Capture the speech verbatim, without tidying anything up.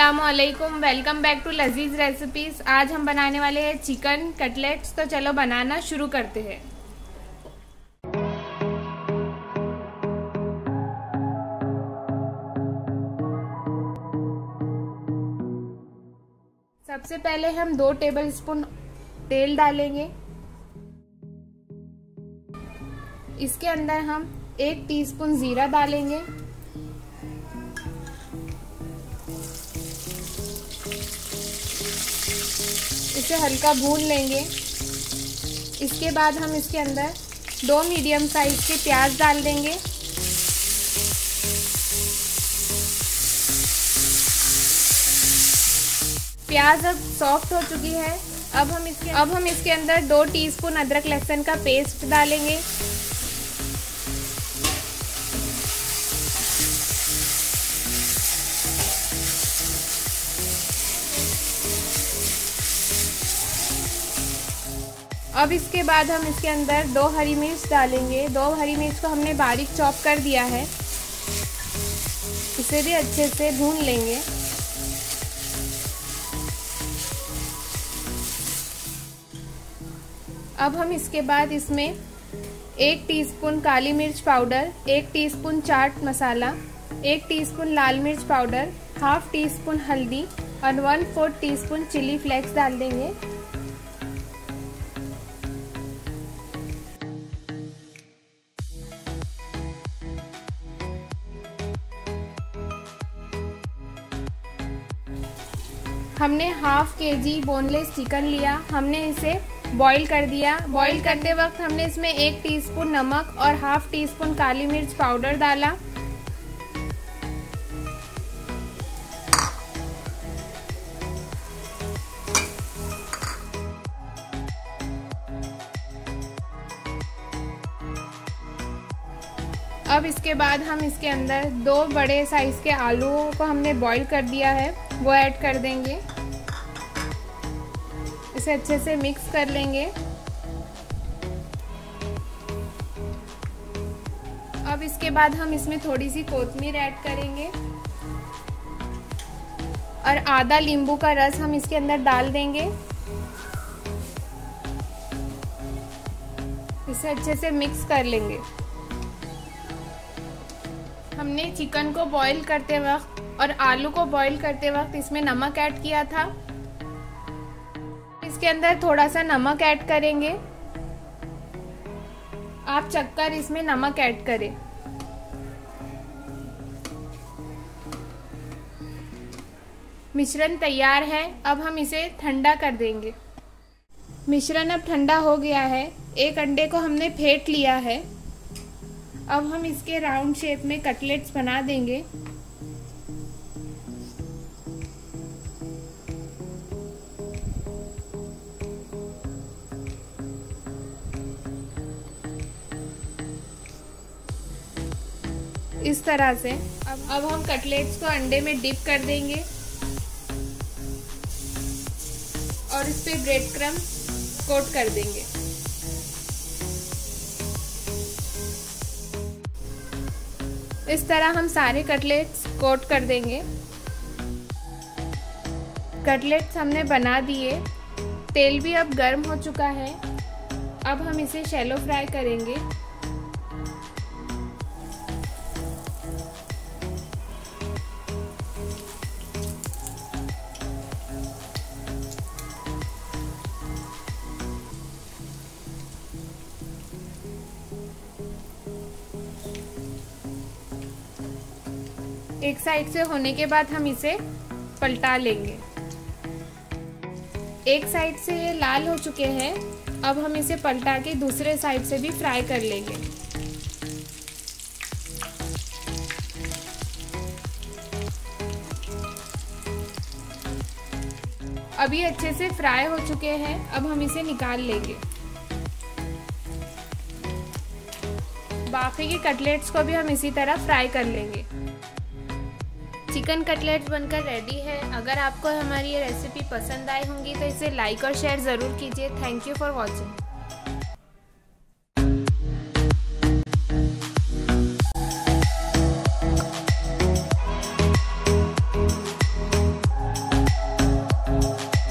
अस्सलामुअलैकुम, welcome back to Lazeez recipes. आज हम बनाने वाले हैं चिकन कटलेट्स। तो चलो बनाना शुरू करते हैं। सबसे पहले हम दो टेबलस्पून तेल डालेंगे। इसके अंदर हम एक टीस्पून जीरा डालेंगे। इसे हल्का भून लेंगे। इसके बाद हम इसके अंदर दो मीडियम साइज के प्याज डाल देंगे। प्याज अब सॉफ्ट हो चुकी है। अब हम इसके अब हम इसके अंदर दो टीस्पून अदरक लहसुन का पेस्ट डालेंगे। अब इसके बाद हम इसके अंदर दो हरी मिर्च डालेंगे। दो हरी मिर्च को हमने बारीक चॉप कर दिया है। इसे भी अच्छे से भून लेंगे। अब हम इसके बाद इसमें एक टीस्पून काली मिर्च पाउडर, एक टीस्पून चाट मसाला, एक टीस्पून लाल मिर्च पाउडर, हाफ टी स्पून हल्दी और one fourth teaspoon chilli flakes डाल देंगे। हमने हाफ के जी बोनलेस चिकन लिया। हमने इसे बॉईल कर दिया। बॉईल करते वक्त हमने इसमें एक टीस्पून नमक और हाफ टी स्पून काली मिर्च पाउडर डाला। अब इसके बाद हम इसके अंदर दो बड़े साइज के आलूओं को हमने बॉईल कर दिया है, वो ऐड कर देंगे। इसे अच्छे से मिक्स कर लेंगे। अब इसके बाद हम इसमें थोड़ी सी कोथिमीर ऐड करेंगे और आधा नींबू का रस हम इसके अंदर डाल देंगे। इसे अच्छे से मिक्स कर लेंगे। हमने चिकन को बॉईल करते वक्त और आलू को बॉईल करते वक्त इसमें नमक ऐड किया था। इसके अंदर थोड़ा सा नमक ऐड करेंगे। आप चखकर इसमें नमक ऐड करें। मिश्रण तैयार है। अब हम इसे ठंडा कर देंगे। मिश्रण अब ठंडा हो गया है। एक अंडे को हमने फेंट लिया है। अब हम इसके राउंड शेप में कटलेट्स बना देंगे। इस तरह से अब अब हम कटलेट्स को अंडे में डिप कर देंगे और इस पे ब्रेड क्रम्ब कोट कर देंगे। इस तरह हम सारे कटलेट्स कोट कर देंगे। कटलेट्स हमने बना दिए। तेल भी अब गर्म हो चुका है। अब हम इसे शैलो फ्राई करेंगे। एक साइड से होने के बाद हम इसे पलटा लेंगे। एक साइड से ये लाल हो चुके हैं। अब हम इसे पलटा के दूसरे साइड से भी फ्राई कर लेंगे। अभी अच्छे से फ्राई हो चुके हैं। अब हम इसे निकाल लेंगे। बाकी के कटलेट्स को भी हम इसी तरह फ्राई कर लेंगे। चिकन कटलेट्स बनकर रेडी है। अगर आपको हमारी ये रेसिपी पसंद आई होंगी तो इसे लाइक और शेयर ज़रूर कीजिए। Thank you for watching.